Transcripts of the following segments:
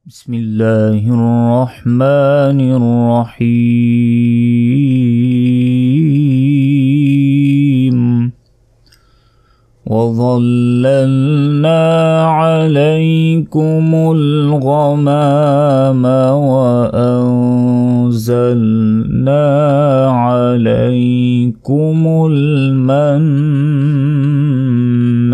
بسم الله الرحمن الرحيم وظللنا عليكم الغمام وأنزلنا عليكم المن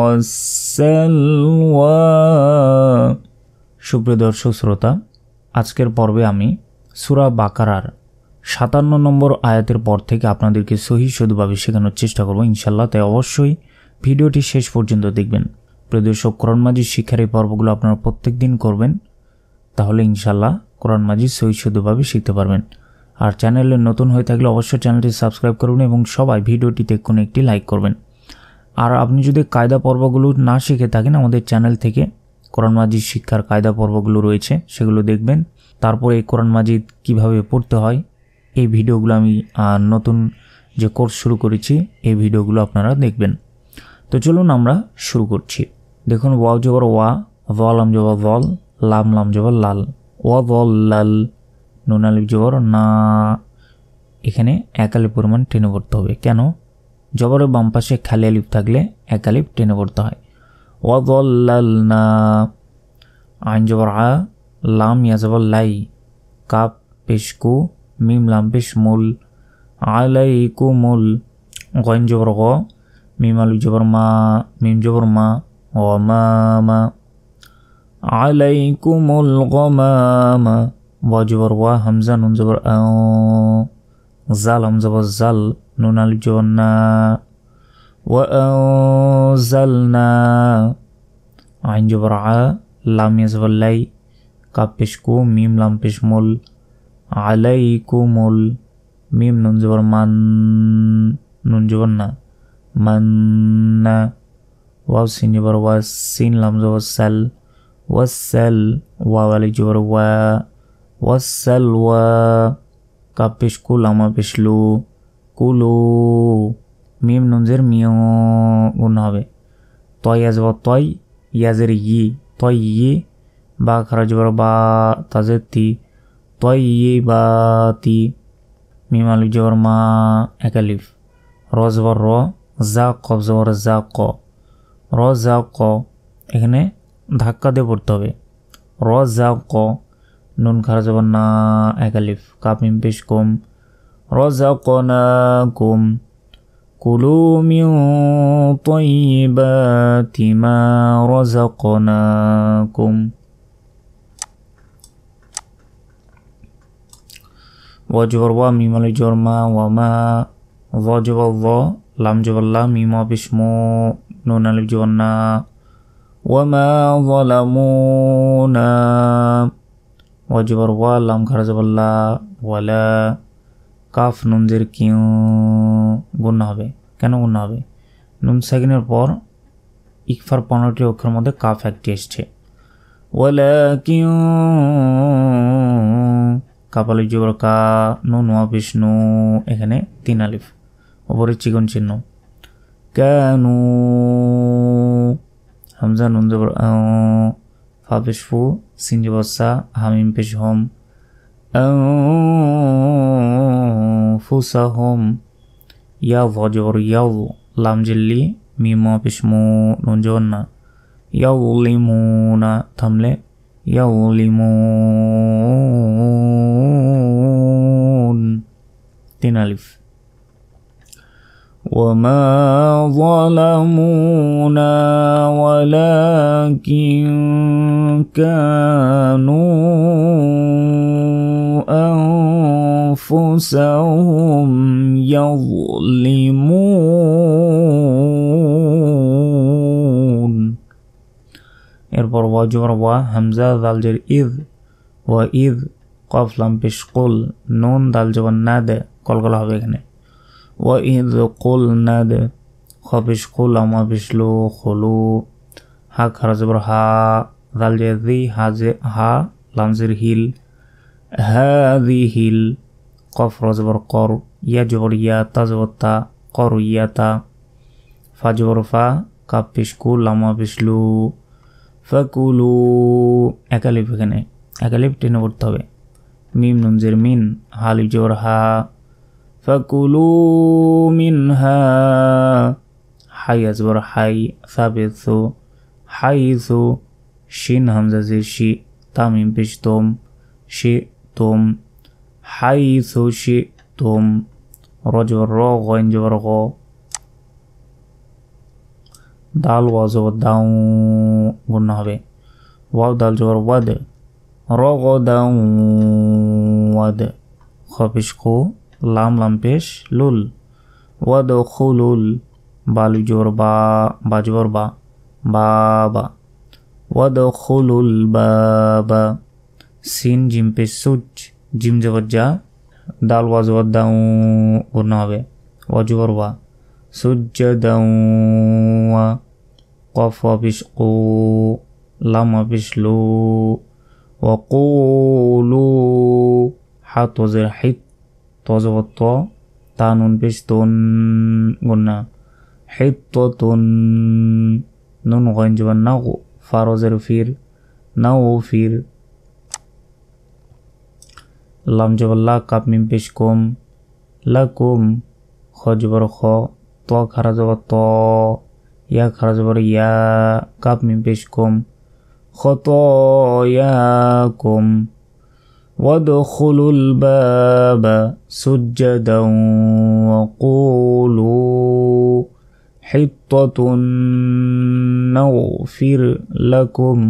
والسلوى। সুপ্রিয় দর্শক শ্রোতা, আজকের পর্বে আমি সূরা বাকারার ৫৭ নম্বর আয়াতের পর থেকে আপনাদেরকে সহিহ শুদ্ধভাবে শেখানোর চেষ্টা করব ইনশাআল্লাহ। তাই অবশ্যই ভিডিওটি শেষ পর্যন্ত দেখবেন। প্রিয় দর্শক, কোরআন মাজিদ শিক্ষার এই পর্বগুলো আপনারা প্রত্যেক দিন করবেন, তাহলে ইনশাআল্লাহ কোরআন মাজিদ সহিহ শুদ্ধভাবে শিখতে পারবেন। আর চ্যানেলে নতুন হয়ে থাকলে অবশ্যই চ্যানেলটি সাবস্ক্রাইব করবেন এবং সবাই ভিডিওটিতে কোনো একটি লাইক করবেন। আর আপনি যদি কায়দা পর্বগুলো না শিখে থাকেন, আমাদের চ্যানেল থেকে কোরআন মাজিদ শিক্ষার কায়দা পর্বগুলো রয়েছে, সেগুলো দেখবেন। তারপরে এই কোরআন মাজিদ কীভাবে পড়তে হয় এই ভিডিওগুলো আমি নতুন যে কোর্স শুরু করেছি এই ভিডিওগুলো আপনারা দেখবেন। তো চলুন আমরা শুরু করছি। দেখুন, ওয়াও জবর ওয়া, ওয়াল লাম জবর ওয়াল, লাম লাম জবর লাল, ওয়া ওয়াল লাল, নুন আলিফ জবর না। এখানে এক আলিফ পরিমাণ টেনে পড়তে হবে। কেন? জবরের বাম পাশে খালি আলিফ থাকলে এক আলিফ টেনে পড়তে হয়। ওয়াযাল্লালনা, আইন জবর আ, লাম ইয়া জবর লাই, কাপ পেশকু, মিম লাম পেশ মুল, আলাইকুমুল, গইন জবর গ, মিম আলিফ জবর মা, মিম জবর মা, গমামা, আলাইকুমুল গমামা, ওয়া জবর ওয়া, হামজা নুন জবর আ, জাল হাম জবর জাল, নুন আলিফ জবর না, وأنزلنا عين جبر ع، لام يزبر لي، كاف بشكو، ميم لام بشمل، عليكم ميم نون جبر من، نون جبر نا، من، واو سين جبر واس، سين لام جبر سل، والسل، واو علي جبر وا، والسلوى، كاف بشكو، لام بشلو، কুলু, মিম নুনজের মিও গুণ হবে। তয় আজব তয়, ইয়াজের ই, তয় ই, বা খারাজ বড় বা, তাজের তি, তয় ই বা তি, মিম আলিফ জবর মা, এক আলিফ, র জবর র, জা কব জবর জা ক, র জা ক, এখানে ধাক্কা দিয়ে পড়তে হবে। র জা ক, নুন খারাজ জবর না, এক আলিফ, কাপ মিম পেশ কম, র জা ক না কুম, কুলু মিন তাইয়্যিবাতি মা রাযাকনাকুম। ওয়া জবর ওয়া, মিম আলিফ জবর মা, ওয়া মা, ওয়া জবর ওয়া, লাম জবর লা, মিম পেশ মু, নুন আলিফ জবর না, ওয়া মা যালামুনা, ওয়া জবর ওয়া, লাম খারা জবর লা, ওয়ালা, কাফ নুন জের কিউ গুণ হবে। কেন গুণ হবে? নুন সেকেন্ডের পর ইকফার 15টি অক্ষরের মধ্যে কাফ একটি এসছে। ওয়ালাকিন, কাফ আলিফ জবর কা, নুন ওয়া বিষ্ণু, এখানে 3 আলিফ, উপরে চিকন চিহ্ন। কানু, হামজা নুন জবর আ, ফা পেশ ফু, সিন জবর সা, হামিম পেশ হম, ফুসাহুম, ইয়া জবর ইয়াউ, লাম জিল্লি, মিম পেশ মু, নুন জবর না, ইয়াউলিমুনা, থামলে ইয়াউলিমুন, 3 আলিফ। وما ظلمونا ولكن كانوا أنفسهم يظلمون। এরপর ওয়া জবর ওয়া, হামজা দাল জের ইদ, ওয়া ইদ, কফ লাম পেশ কুল, নুন দাল জবর না দে, কলকলা হবে এখানে। ওয়া ইদ কুল না দে, খ পেশ কুল, আমা পেশ লু, খুলু, হা খারা জবর হা, দাল জের দি, হা লাম জের হিল, হাযিহিল, কফ র জবর কর, ইয়া জবর ইয়া, তা জবর তা, কর ইয়াতা, ফা জবর ফা, কাপ পেশ কু, লামা পেশ লু, ফাকুলু একালিফ, এখানে একালিফ টেনে পড়তে হবে। মিম নুন জের মিন, হালিফ জবর হা, ফাকুলু মিনহা, হাই জবর হাই, সাবিসু হাইসু, শিন হামজা জের শি, তামিম পেশ তোম, শি তোম, হাইসু শি তোম, র জবর র, গইন জবর গ, দাল ওয়া জবর দাউ গুণনা হবে। ওয়াও দাল জবর ওয়াদ, র গ দাউ ওয়াদ, খ পেশ খু, লাম লাম পেশ লুল, ওয়াদ খুলুল, বালু জবর বা, বা জবর বা, বাবা, ওয়াদ খুলুল বাবা, সিন জিম পেশ সুজ, জিম জবর যা, দাল ওয়া জবর দাউ গুণনা হবে। ওয়া জবর ওয়া, সুজ্জাদাউ ওয়া, কফ ওয়া পেশ কু, লাম ওয়া পেশ লু, ওয়া কুলু, হা তো জের হিত, তো জবর ত, তা নুন পেশ তুন গুণনা, হিত্তাতুন, নুন গইন জবর নাও, ফা র জের ফির, নাও ফির, লাম জবর লা, কাপ মিম পেশ কুম, লাকুম, খ জবর খ, ত খারা জবর ত, ইয়া খারা জবর ইয়া, কাপ মিম পেশ কুম, খতায়াকুম, ওয়াদখুলুল বাবা সুজ্জাদাও ওয়া কুলু হিত্তাতুন নাগফির লাকুম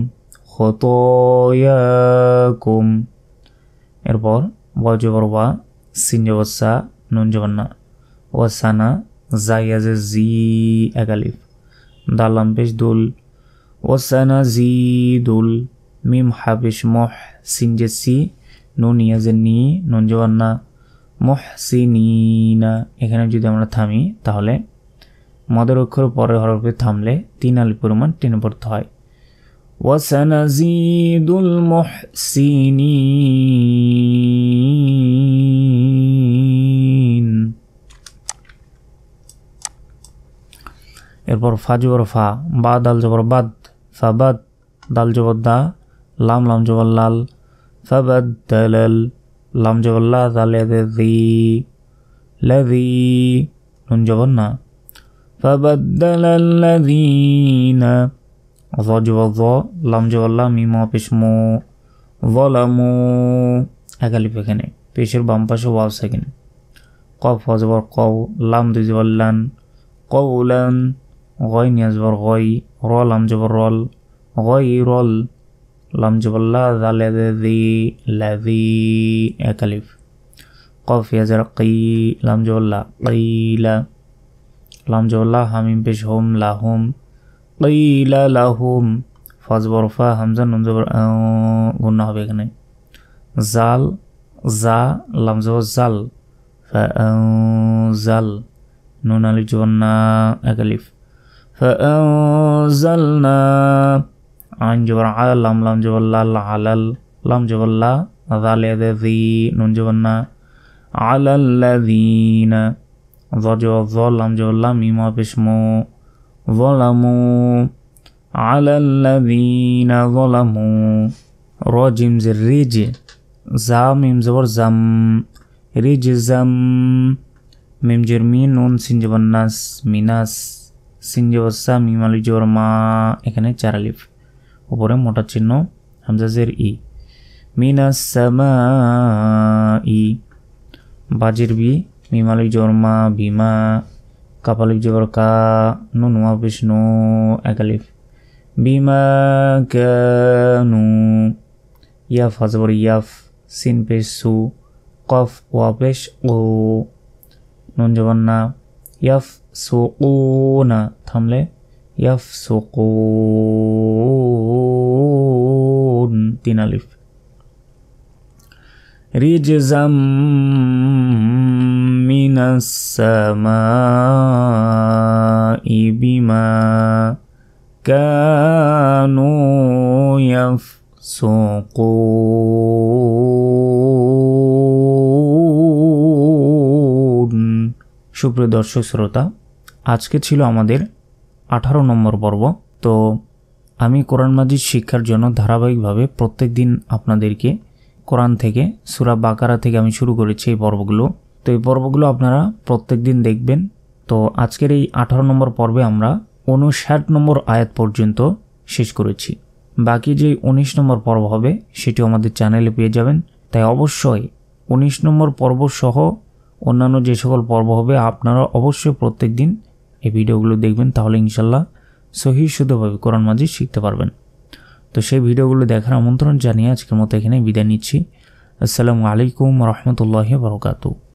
খতায়াকুম। এরপর ওয়া জবর ওয়া, সিন জবর সা, নুন জবর না, ওয়াসানা, জাইয়াজে জি একালিফ, দালাম পেশ দুল, ওয়াসানা জি দুল, মিম হাবিশ মহ, সিন জে সি, নুন ইয়াজে নি, নুন জবর না, মুহসিনিনা। এখানে যদি আমরা থামি তাহলে মদের অক্ষর পরের হরফে থামলে 3 আলিফ পরিমাণ টেনে পড়তে হয়। ওয়াসানাজিদুল মুহসিনিন। এরপর ফা জবর ফা, বা দাল জবর বাদ, ফাবাদ, দাল জবর দা, লাম লাম জবর লাল, ফাবাদ্দালাল, লাম জবর লা, দাল ইয়াদে জি, লাযী, নুন জবর না, ফাবাদ্দালাল্লাযীনা, য জবর য, লাম জবর লা, মিম ওয়া পেশ মু, যালামু একালিফ, এখানে পেশের বাম পাশে ওয়াও সেকেন্ড, কফ ওয়া জবর কও, লাম দুই জবর লান, কওলান, গইন ইয়া জবর গই, র লাম জবর রল, গয়রল, লাম জবর লা, দাল ইয়াদে জি, লাযী একালিফ, কফ ইয়া জবর কি, লাম জবর লা, কিলা, লাম জবর লা, হামিম পেশ হুম, লাহুম, কিলা লাহুম, ফা জবর ফা, হামজা নুন জবর গুণনা হবে এখানে। জাল, জা, লাম জবর জাল, ফাআনজাল, নুন আলিফ জবর না একালিফ, ফাআনজালনা, আইন জবর আ, লাম লাম জবর লাল, আলাল, লাম জবর লা, দাল ইয়াদে জি, নুন জবর না, আলাল্লাযীনা, য জবর য, লাম জবর লা, মিম ওয়া পেশ মু, যালামু, আলাল্লাযীনা যালামু, র জিম জের রিজ, জা মিম জবর জাম, রিজজাম, মিম জের মিন, নুন সিন জবর নাস, মিনাস, সিন জবর সা, মিম আলিফ জবর মা, এখানে 4 আলিফ, উপরে মোটা চিহ্ন, হামজা জের ই, মিনাস সামাই, বাজির বি, মিম আলিফ জবর মা, বিমা, কাপ আলিফ জবর কা, নুন ওয়া পেশ নু একালিফ, বিমা কানু, ইয়া ফা জবর ইয়াফ, সিন পেশ সু, কফ ওয়া পেশ ও, নুন জবর না, ইয়াফ সুকুনা, থামলে ইয়াফ সুকুন 3 আলিফ। রিজজাম মিনাস সামাই বিমা কানু ইয়াফসুকুন। সুপ্রিয় দর্শক শ্রোতা, আজকে ছিল আমাদের 18 নম্বর পর্ব। তো আমি কোরআন মাজিদ শিক্ষার জন্য ধারাবাহিকভাবে প্রত্যেক দিন আপনাদেরকে কোরআন থেকে সূরা বাকারা থেকে আমি শুরু করেছি এই পর্বগুলো। তো এই পর্বগুলো আপনারা প্রত্যেক দিন দেখবেন। তো আজকের এই 18 নম্বর পর্বে আমরা 59 নম্বর আয়াত পর্যন্ত শেষ করেছি। বাকি যে 19 নম্বর পর্ব হবে সেটিও আমাদের চ্যানেলে পেয়ে যাবেন। তাই অবশ্যই 19 নম্বর পর্ব সহ অন্যান্য যে সকল পর্ব হবে আপনারা অবশ্যই প্রত্যেক দিন এই ভিডিওগুলো দেখবেন, তাহলে ইনশাল্লাহ সহিহ শুদ্ধভাবে কোরআন মাজিদ শিখতে পারবেন। তো সেই ভিডিওগুলো দেখার আমন্ত্রণ জানিয়ে আজকের মতো এখানে বিদায় নিচ্ছি। আসসালামু আলাইকুম রহমতুল্লাহি ওয়া বারাকাতুহু।